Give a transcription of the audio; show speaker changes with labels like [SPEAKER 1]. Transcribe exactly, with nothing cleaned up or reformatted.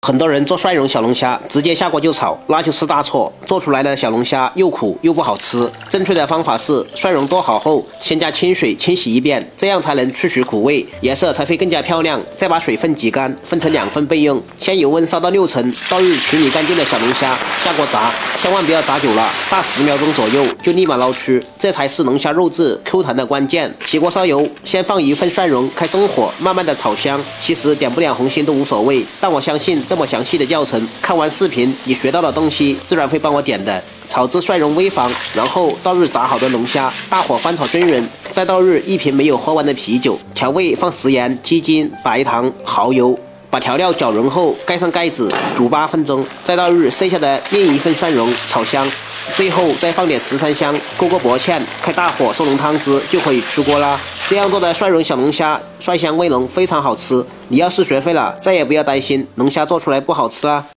[SPEAKER 1] 很多人做蒜蓉小龙虾，直接下锅就炒，那就是大错。做出来的小龙虾又苦又不好吃。正确的方法是，蒜蓉剁好后，先加清水清洗一遍，这样才能去除苦味，颜色才会更加漂亮。再把水分挤干，分成两份备用。先油温烧到六成，倒入处理干净的小龙虾，下锅炸，千万不要炸久了，炸十秒钟左右就立马捞出，这才是龙虾肉质 Q 弹的关键。起锅烧油，先放一份蒜蓉，开中火，慢慢的炒香。其实点不点红心都无所谓，但我相信这么详细的教程，看完视频你学到的东西，自然会帮我点的。炒至蒜蓉微黄，然后倒入炸好的龙虾，大火翻炒均匀，再倒入一瓶没有喝完的啤酒，调味放食盐、鸡精、白糖、蚝油，把调料搅匀后盖上盖子，煮八分钟，再倒入剩下的另一份蒜蓉炒香，最后再放点十三香，勾个薄芡，开大火收浓汤汁就可以出锅啦。这样做的蒜蓉小龙虾蒜香味浓，非常好吃。你要是学会了，再也不要担心龙虾做出来不好吃啦。